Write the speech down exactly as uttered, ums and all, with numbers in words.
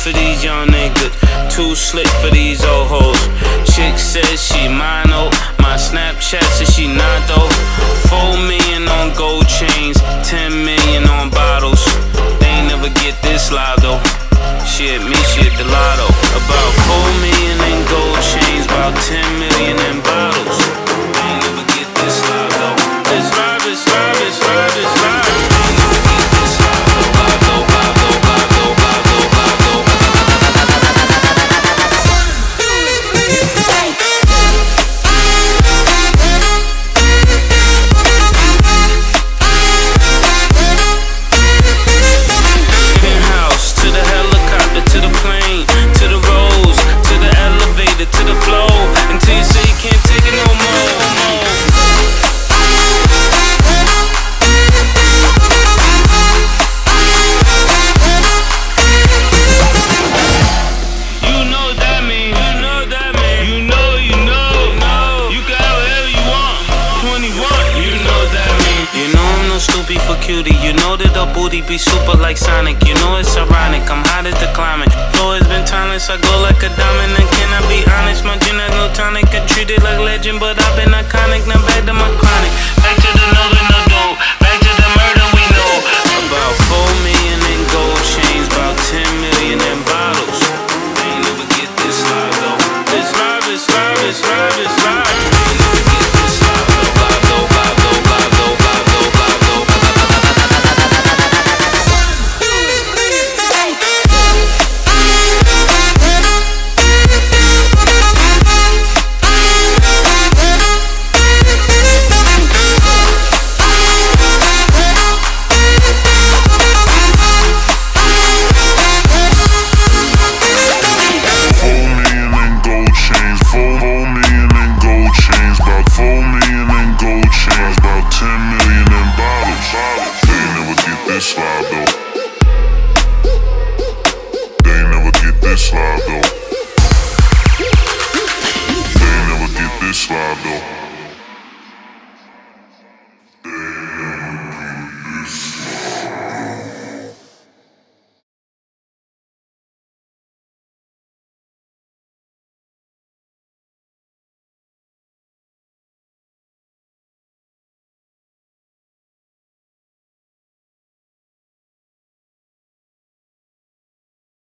for these young niggas, too slick for these old hoes. Chick says she mine, oh, my Snapchat says she not though. Four million on gold chains, ten million on bottles. They ain't never get this live though. She hit me, she hit the lotto. About four million in gold chains, about ten million in bottles. They ain't never get this live though. This live, this live, this live, this live. They ain't never get this live though. Live though, live though, live though, live though, live though. Penthouse to the helicopter, to the plane, to the rose, to the elevator, to the flow, until you say you can't take it no more. You know what that mean, you know what that mean, you know, you know, know. You can have whatever you want, twenty-one, you know what that mean. You know I'm no stupid for cutie, you know that the booty be super like Sonic. You know it's ironic, I'm hot as the climate. Flow has been timeless, I go like a diamond. And can I be honest, my gin has no tonic. I treat it like legend, but I've been iconic. Now back to my chronic, back to the no no dope, back to the murder we know. About four million in gold chains, about ten million in bottles. They ain't never get this live though. This live, this live, this live, this live. They ain't never get this live though. Live though, live though, live though, live though, live though. This live though. They ain't never get this live though. They ain't never get this live though.